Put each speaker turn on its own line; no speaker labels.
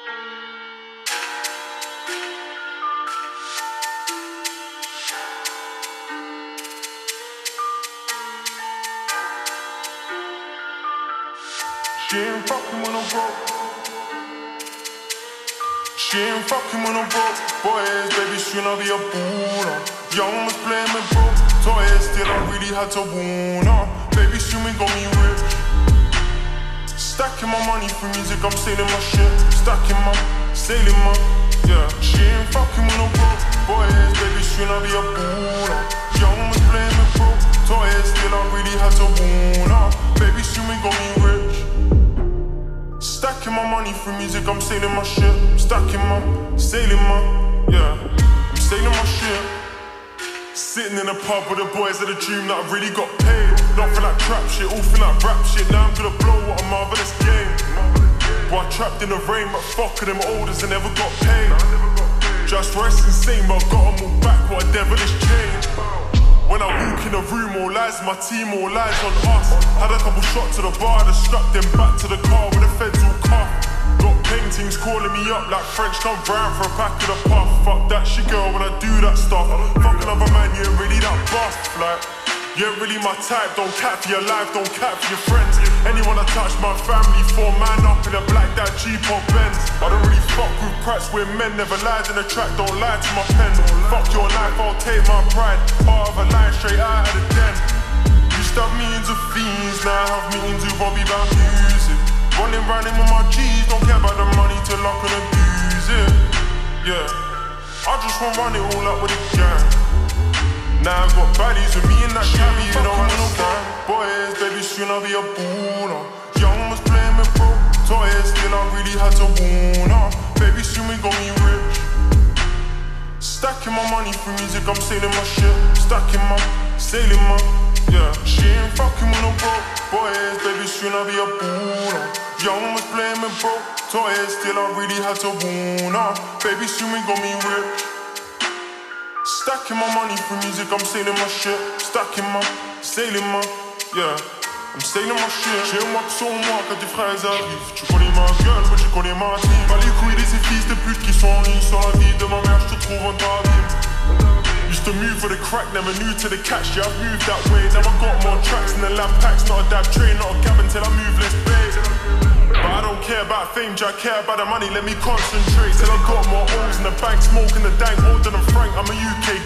She ain't fucking when I'm broke. She ain't fucking when I'm broke. Boys, baby, soon I'll be a baller. Young was playing with broke toys, still I really had to warn her. Baby, soon we got me rich. Stacking my money for music, I'm sailing my ship. Stacking my, sailing my, yeah. She ain't fucking when I'm broke. Boys, baby, soon I'll be a baller. Young was playing with broke toys, still I really had to warn her. Baby, soon we got me rich. Stacking my money for music, I'm sailing my ship. Stacking my, sailing my, yeah. I'm sailing my ship. Sitting in a pub with the boys of the dream that I really got paid. Not for that trap shit, all for that rap shit. Now I'm gonna blow what a marvelous game. Boy, trapped in the rain, but fuck them olders and never got paid. Just rest insane, but I got them all back, what a devilish change. When I walk in the room, all eyes my team, all eyes on us. Had a couple shots to the bar, then strapped them back to the car with the feds all cuffed. Got paintings calling me up like French come round for a pack of the puff. Fuck that shit girl when I do that stuff. Fuck another man, you ain't really that buff. Like, you ain't really my type, don't cap for your life, don't cap for your friends. Anyone that touch my family, 4 man up in a black that Jeep or Benz. I don't really fuck with prats where men never lied in the track, don't lie to my pen. Fuck your life, I'll take my pride. Part of a line straight out of the den. Used to have meetings with fiends, now I have meetings with Bobby about music. Running round in with my G's, don't care about the money till I can abuse it. Yeah, I just wanna run it all up with a gang. Now I got baddies with me in that cabby, you don't understand. Boys, baby, soon I'll be a baller. Young was playing with broke toys, still I really had to warn her. Baby, soon we got me rich. Stacking my money for music, I'm sailing my ship. Stacking my, sailing my, yeah. She ain't fucking when I'm broke. Boys, baby, soon I'll be a baller. Young was playing with broke toys, still I really had to warn her. Baby, soon we got me rich. Stacking my money for music, I'm sailing my ship. Stacking my, sailing my, yeah. I'm sailing my ship. J'ai moi que sur moi quand tes frères arrivent. Tu connais ma gueule, mais tu connais ma team. Pas les couilles de ces fils de pute qui sont en ligne sur la vie de ma mère, je te trouve en ta vie. Used to move with a crack, never new to the catch. Yeah, I've moved that way. Now I got more tracks in the lamp packs. Not a dab train, not a cab until I move less bait. But I don't care about fame, I care about the money, let me concentrate. Till I got more O's in the bank, smoking the dank, older than Frank, I'm a UK